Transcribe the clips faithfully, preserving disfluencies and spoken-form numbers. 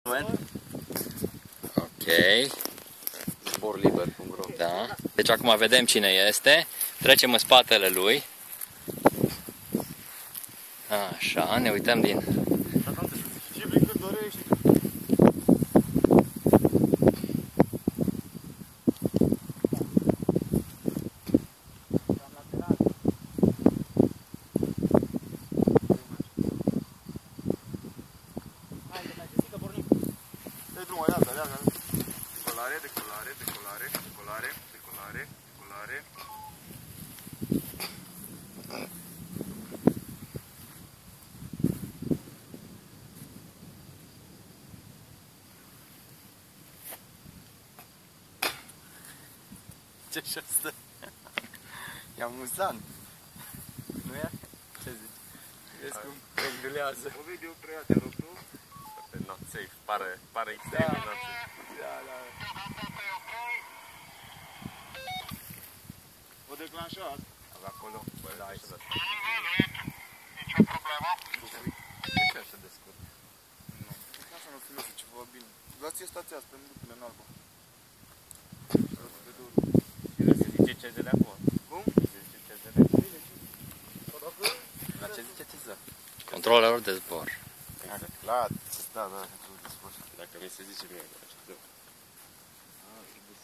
Ok. Zborliber punct ro. Da. Deci acum vedem cine este. Trecem în spatele lui. Așa, ne uităm din... Și prin cât dorești. Decolare, decolare, decolare, decolare, decolare, decolare. Ce-și asta? E amuzant. Nu e? Ce zici? Vezi cum pendulează. O video prea te rog tu? Pe not safe, pare, pare extrem de not safe. Da, da. O declanșat. Avea acolo, bă, da, aici da. Nicio problemă? De ce așa de scurt? Nu. Ca să nu filmeze ceva bine. Dați-i stația asta, în lucrurile în albă. Se zice C Z L acum. Cum? Se zice C Z L. La ce zice ce ză? Controllerul de zbor. La, da, da, controlul de zbor. Dacă mi se zice mie, la ce ză.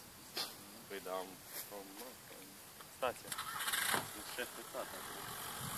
Păi da, am... am... stația. Sunt șef de stat acolo.